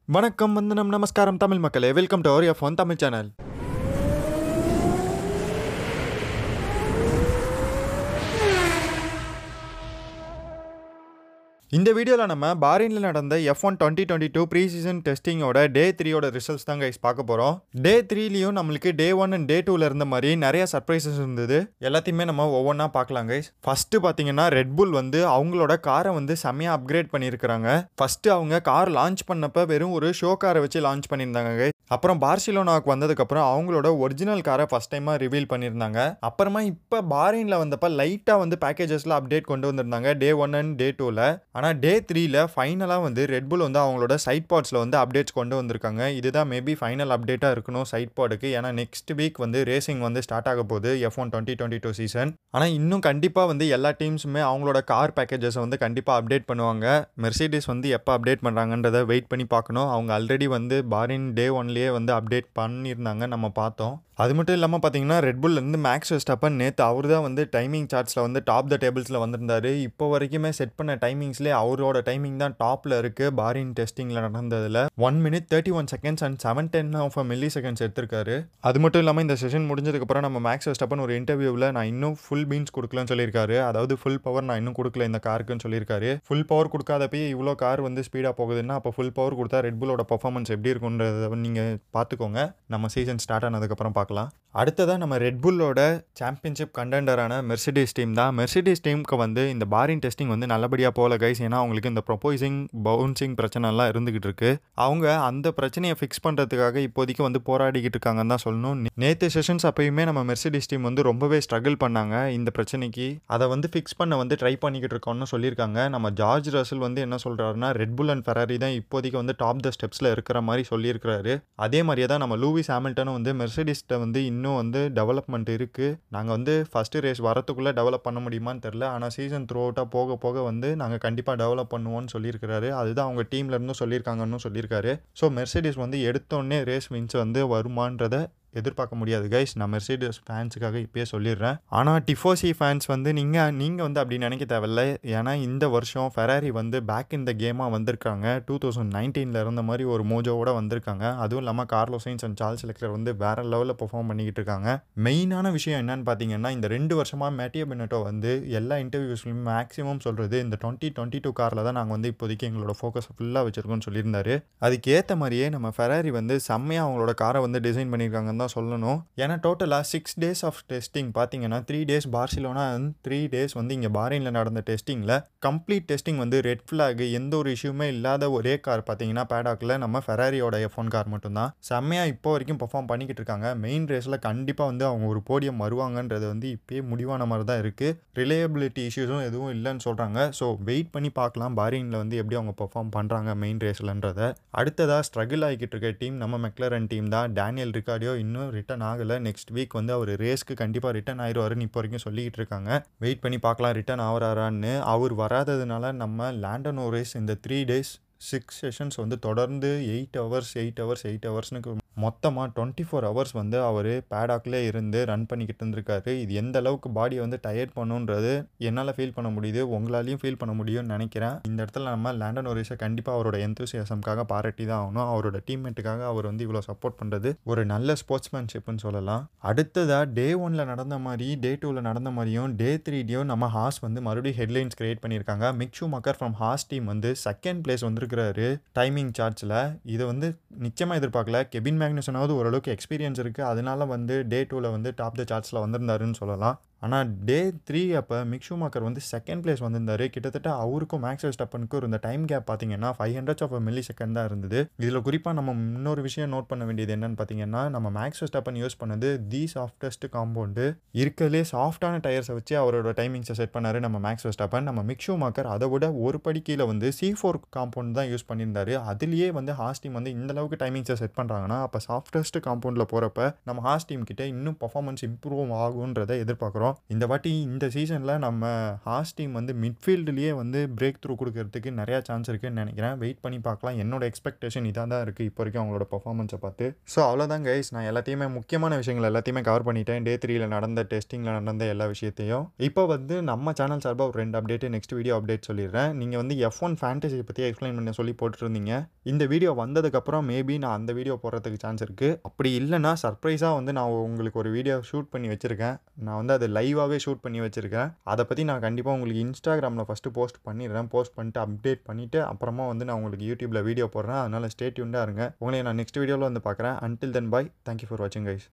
வணக்கம் வந்தனம் நமஸ்காரம் தமிழ் மக்களே, welcome to our F1 Tamil channel. இந்த வீடியோவில் நம்ம பாரினில் நடந்த F1 2022 ப்ரீ-சீசன் டெஸ்டிங்கோட டே 3யோட ரிசல்ட்ஸ் தான் கைஸ் பார்க்க போகிறோம். டே 3லையும் நம்மளுக்கு டே 1 அண்ட் டே 2ல இருந்த மாதிரி நிறைய சர்ப்ரைசஸ் இருந்தது. எல்லாத்தையுமே நம்ம ஒவ்வொன்றா பார்க்கலாம் கைஸ். ஃபஸ்ட்டு பார்த்தீங்கன்னா ரெட்புல் வந்து அவங்களோட காரை வந்து செம்மையாக அப்கிரேட் பண்ணியிருக்கிறாங்க. ஃபஸ்ட்டு அவங்க கார் லான்ச் பண்ணப்போ வெறும் ஒரு ஷோ காரை வச்சு லான்ச் பண்ணியிருந்தாங்க கைஸ். அப்புறம் பார்சிலோனாவுக்கு வந்ததுக்கப்புறம் அவங்களோட ஒரிஜினல் காரை ஃபஸ்ட் டைமாக ரிவீல் பண்ணியிருந்தாங்க. அப்புறமா இப்போ பாரினில் வந்தப்போ லைட்டாக வந்து பேக்கேஜஸில் அப்டேட் கொண்டு வந்திருந்தாங்க டே 1 அண்ட் டே 2ல. ஆனால் டே 3ல ஃபைனலாக வந்து ரெட்புல் வந்து அவங்களோட சைட் பாட்ஸில் வந்து அப்டேட்ஸ் கொண்டு வந்திருக்காங்க. இதுதான் மேபி ஃபைனல் அப்டேட்டாக இருக்கணும் சைட் பாடுக்கு. ஏன்னா நெக்ஸ்ட் வீக் வந்து ரேசிங் வந்து ஸ்டார்ட் ஆக போகுது F1 2022 சீசன். ஆனால் இன்னும் கண்டிப்பாக வந்து எல்லா டீம்ஸுமே அவங்களோட கார் பேக்கேஜஸை வந்து கண்டிப்பாக அப்டேட் பண்ணுவாங்க. மெர்சிடிஸ் வந்து எப்போ அப்டேட் பண்ணுறாங்கன்றதை வெயிட் பண்ணி பார்க்கணும். அவங்க ஆல்ரெடி வந்து பாரின் டே 1லேயே வந்து அப்டேட் பண்ணியிருந்தாங்க, நம்ம பார்த்தோம். அது மட்டும் இல்லாமல் பார்த்தீங்கன்னா ரெட்புல்லேருந்து மேக்ஸ் வெர்ஸ்டாப்பன் நேற்று அவர் தான் வந்து டைமிங் சார்ட்ஸில் வந்து டாப் த டேபிள்ஸில் வந்திருந்தார். இப்போ வரைக்குமே செட் பண்ண டைமிங்ஸ்லேயே அவரோட டைமிங் தான் டாப்பில் இருக்குது. பாரின் டெஸ்டிங்கில் நடந்ததில் 1 minute 31 seconds and 7/10 milliseconds எடுத்திருக்காரு. அது மட்டும் இல்லாமல் இந்த செஷன் முடிஞ்சதுக்கப்புறம் நம்ம மேக்ஸ் வெர்ஸ்டாப்பன் ஒரு இன்டர்வியூவில் நான் இன்னும் ஃபுல் பீன்ஸ் கொடுக்கலன்னு சொல்லியிருக்காரு. அதாவது ஃபுல் பவர் நான் இன்னும் கொடுக்கல இந்த காருக்குன்னு சொல்லியிருக்காரு. ஃபுல் பவர் கொடுக்காதப்பே இவ்வளோ கார் வந்து ஸ்பீடாக போகுதுன்னா அப்போ ஃபுல் பவர் கொடுத்தா ரெட்புலோட பர்ஃபார்மன்ஸ் எப்படி இருக்குன்றதை நீங்கள் பார்த்துக்கோங்க. நம்ம சீசன் ஸ்டார்ட் ஆனதுக்கப்புறம் பார்க்கலாம். அடுத்ததாக நம்ம ரெட்புல்லோட சாம்பியன்ஷிப் கண்டெண்டரான மெர்சிடிஸ் டீம் தான். மெர்சிடிஸ் டீமுக்கு வந்து இந்த பாரின் டெஸ்டிங் வந்து நல்லபடியாக போகல கைஸ். ஏன்னா அவங்களுக்கு இந்த ப்ரொபோசிங் பவுன்சிங் பிரச்சனைலாம் இருந்துகிட்டு இருக்கு. அவங்க அந்த பிரச்சனையை ஃபிக்ஸ் பண்ணுறதுக்காக இப்போதைக்கு வந்து போராடிக்கிட்டு இருக்காங்கன்னு தான் சொல்லணும். நேற்று செஷன்ஸ் அப்பயுமே நம்ம மெர்சிடிஸ் டீம் வந்து ரொம்பவே ஸ்ட்ரகிள் பண்ணாங்க இந்த பிரச்சனைக்கு. அதை வந்து ஃபிக்ஸ் பண்ண வந்து ட்ரை பண்ணிக்கிட்டு இருக்கோம்னு சொல்லியிருக்காங்க. நம்ம ஜார்ஜ் ரசல் வந்து என்ன சொல்கிறாருன்னா ரெட்புல் அண்ட் ஃபெராரி தான் இப்போதைக்கு வந்து டாப் த ஸ்டெப்ஸில் இருக்கிற மாதிரி சொல்லியிருக்கிறாரு. அதே மாதிரியே தான் நம்ம லூயிஸ் ஹாமில்டனும் வந்து மெர்சிடிஸ்ட்டை வந்து இன்னும் வந்து டெவலப்மெண்ட் இருக்குது. நாங்கள் வந்து ஃபஸ்ட்டு ரேஸ் வரத்துக்குள்ளே டெவலப் பண்ண முடியுமான்னு தெரில. ஆனால் சீசன் த்ரூ அவுட்டாக போக போக வந்து நாங்கள் கண்டிப்பாக டெவலப் பண்ணுவோம்னு சொல்லியிருக்கிறாரு. அதுதான் அவங்க டீம்லேருந்தும் சொல்லியிருக்காங்கன்னு சொல்லியிருக்காரு. ஸோ மெர்சிடிஸ் வந்து எடுத்தோடனே ரேஸ் வின்ஸ் வந்து வருமானதை எதிர்பார்க்க முடியாது கைஸ். நான் மெர்சிடிஸ் ஃபேன்ஸுக்காக இப்போயே சொல்லிடுறேன். ஆனால் டிஃபோசி ஃபேன்ஸ் வந்து நீங்கள் வந்து அப்படி நினைக்க தேவையில்லை. ஏன்னா இந்த வருஷம் ஃபெராரி வந்து பேக் இன் த கேமாக வந்திருக்காங்க. 2019 இருந்த மாதிரி ஒரு மோஜோவோட வந்திருக்காங்க. அதுவும் இல்லாமல் Carlos Sainz and Charles Leclerc வந்து வேற லெவலில் பெர்ஃபார்ம் பண்ணிக்கிட்டு இருக்காங்க. மெயினான விஷயம் என்னன்னு பார்த்தீங்கன்னா இந்த 2 வருஷமாக மேட்டியோ பெனட்டோ வந்து எல்லா இன்டர்வியூஸ்லையும் மேக்ஸிமம் சொல்கிறது இந்த 2022 காரில் தான் நாங்கள் வந்து இப்போதைக்கு எங்களோட ஃபோக்கஸ் ஃபுல்லாக வச்சுருக்கோம்னு சொல்லியிருந்தாரு. அதுக்கேற்ற மாதிரியே நம்ம ஃபெராரி வந்து செம்மையாக அவங்களோட காரை வந்து டிசைன் பண்ணியிருக்காங்க தான் சொல்லணும். ஏன்னா டோட்டலாக 6 days ஆஃப் டெஸ்டிங் பார்த்தீங்கன்னா 3 days பார்சிலோனா அண்ட் 3 days வந்து இங்கே பாரினில் நடந்த டெஸ்டிங்கில் கம்ப்ளீட் டெஸ்டிங் வந்து ரெட் ஃப்ளாக் எந்த ஒரு இஷ்யூமே இல்லாத ஒரே கார் பார்த்தீங்கன்னா பேடாக்கில் நம்ம ஃபெராரியோட F1 கார் மட்டும்தான். செம்மையாக இப்போ வரைக்கும் பெர்ஃபார்ம் பண்ணிக்கிட்டு இருக்காங்க. மெயின் ரேஸில் கண்டிப்பாக வந்து அவங்க ஒரு போடியம் வருவாங்கன்றது வந்து இப்போயே முடிவான மாதிரி தான் இருக்குது. ரிலையபிலிட்டி இஷ்யூஸும் எதுவும் இல்லைன்னு சொல்கிறாங்க. ஸோ வெயிட் பண்ணி பார்க்கலாம் பாரினில் வந்து எப்படி அவங்க பெர்ஃபார்ம் பண்ணுறாங்க மெயின் ரேஸ்லன்றதை. அடுத்ததாக ஸ்ட்ரகிள் ஆகிக்கிட்டு இருக்க டீம் நம்ம மெக்லரன் டீம் தான். டேனியல் ரிக்கார்டியோ இன்னும் ரிட்டர்ன் ஆகலை. நெக்ஸ்ட் வீக் வந்து அவர் ரேஸ்க்கு கண்டிப்பாக ரிட்டர்ன் ஆயிடுவாருன்னு இப்போ வரைக்கும் சொல்லிக்கிட்டு இருக்காங்க. வெயிட் பண்ணி பார்க்கலாம் ரிட்டர்ன் ஆகிறாரான்னு. அவர் வராததுனால நம்ம லாண்டோ ரேஸ் இந்த 3 days 6 செஷன்ஸ் வந்து தொடர்ந்து 8 ஹவர்ஸ்னு மொத்தமாக 24 hours வந்து அவர் பேடாக்லேயே இருந்து ரன் பண்ணிக்கிட்டு இருந்திருக்காரு. இது எந்த அளவுக்கு பாடியை வந்து டயர்ட் பண்ணுன்றது என்னால் ஃபீல் பண்ண முடியுது, உங்களாலையும் ஃபீல் பண்ண முடியும்னு நினைக்கிறேன். இந்த இடத்துல நம்ம லாண்டோ நோரிஸை கண்டிப்பாக அவரோட எந்தூசியாசம்காக பாராட்டி தான் ஆகணும். அவரோட டீம்மேட்டுக்காக அவர் வந்து இவ்வளோ சப்போர்ட் பண்ணுறது ஒரு நல்ல ஸ்போர்ட்ஸ்மேன்ஷிப்னு சொல்லலாம். அடுத்ததாக டே 1ல நடந்த மாதிரி டே 2ல நடந்த மாதிரியும் டே 3லையும் நம்ம ஹாஸ் வந்து மறுபடியும் ஹெட்லைன்ஸ் கிரியேட் பண்ணியிருக்காங்க. Mick Schumacher from Haas team வந்து 2nd place வந்திருக்கிறாரு டைமிங் சார்ட்ஸில். இதை வந்து நிச்சயமாக எதிர்பார்க்கல. கெபின் மேக்னுசனாவது ஓரளவுக்கு எக்ஸ்பீரியன்ஸ் இருக்குது, அதனால வந்து டே 2ல வந்து டாப் த சார்ட்ஸில் வந்திருந்தாருன்னு சொல்லலாம். ஆனால் டே 3 அப்போ மிக் ஷூமக்கர் வந்து 2nd place வந்திருந்தார். கிட்டத்தட்ட அவருக்கும் மேக்ஸ் வெர்ஸ்டாப்பனுக்கும் இருந்த டைம் கேப் பார்த்தீங்கன்னா 500 மில்லி செகண்ட் தான் இருந்தது. இதில் குறிப்பாக நம்ம இன்னொரு விஷயம் நோட் பண்ண வேண்டியது என்னன்னு பார்த்தீங்கன்னா நம்ம மேக்ஸ் வெர்ஸ்டாப்பன் யூஸ் பண்ணது தி சாஃப்டஸ்ட் காம்பவுண்டு. இருக்கிறதுலே சாஃப்டான டயர்ஸை வச்சு அவரோட டைமிங்ஸை செட் பண்ணார் நம்ம மேக்ஸ் வெர்ஸ்டாப்பன். நம்ம மிக் ஷூமக்கர் அதை விட ஒரு படி கீழே வந்து C4 காம்பவுண்ட் தான் யூஸ் பண்ணியிருந்தாரு. அதுலேயே வந்து ஹாஸ் டீம் வந்து இந்த அளவுக்கு டைமிங்ஸை செட் பண்ணுறாங்கன்னா அப்போ சாஃப்டஸ்ட் காம்பவுண்டில் போகிறப்ப நம்ம ஹாஸ் டீம் கிட்ட இன்னும் பர்ஃபார்மன்ஸ் இம்ப்ரூவ் ஆகுன்றதை எதிர்பார்க்குறோம். போகிறோம். இந்த வாட்டி இந்த சீசனில் நம்ம ஹாஸ் டீம் வந்து மிட்ஃபீல்டுலேயே வந்து பிரேக் த்ரூ கொடுக்கறதுக்கு நிறையா சான்ஸ் இருக்குன்னு நினைக்கிறேன். வெயிட் பண்ணி பார்க்கலாம். என்னோட எக்ஸ்பெக்டேஷன் இதாக தான் இருக்குது இப்போ வரைக்கும் அவங்களோட பர்ஃபார்மன்ஸை பார்த்து. ஸோ அவ்வளோதான் கைஸ், நான் எல்லாத்தையுமே முக்கியமான விஷயங்கள் எல்லாத்தையுமே கவர் பண்ணிட்டேன். டே 3ல நடந்த டெஸ்டிங்கில் நடந்த எல்லா விஷயத்தையும். இப்போ வந்து நம்ம சேனல் சார்பாக ஒரு 2 அப்டேட்டு நெக்ஸ்ட் வீடியோ அப்டேட் சொல்லிடுறேன். நீங்கள் வந்து F1 ஃபேண்டஸி பற்றி எக்ஸ்பிளைன் பண்ண சொல்லி போட்டுருந்தீங்க. இந்த வீடியோ வந்ததுக்கப்புறம் மேபி நான் அந்த வீடியோ போடுறதுக்கு சான்ஸ் இருக்குது. அப்படி இல்லைனா சர்ப்ரைஸாக வந்து நான் உங்களுக்கு ஒரு வீடியோ ஷூட் பண்ணி வச்சுருக்கேன். நான் வந்து அதை லைவாகவே ஷூட் பண்ணி வச்சுருக்கேன். அதை பற்றி நான் கண்டிப்பாக உங்களுக்கு இன்ஸ்டாகிராமில் ஃபஸ்ட்டு போஸ்ட் பண்ணிடுறேன். போஸ்ட் பண்ணிட்டு அப்டேட் பண்ணிவிட்டு அப்புறமா வந்து நான் உங்களுக்கு யூடியூப்பில் வீடியோ போடுறேன். அதனால் ஸ்டே டியூன்டாக இருங்க. உங்களை நான் நெக்ஸ்ட் வீடியோவில் வந்து பார்க்குறேன். Until then bye. Thank you for வாட்சிங் கைஸ்.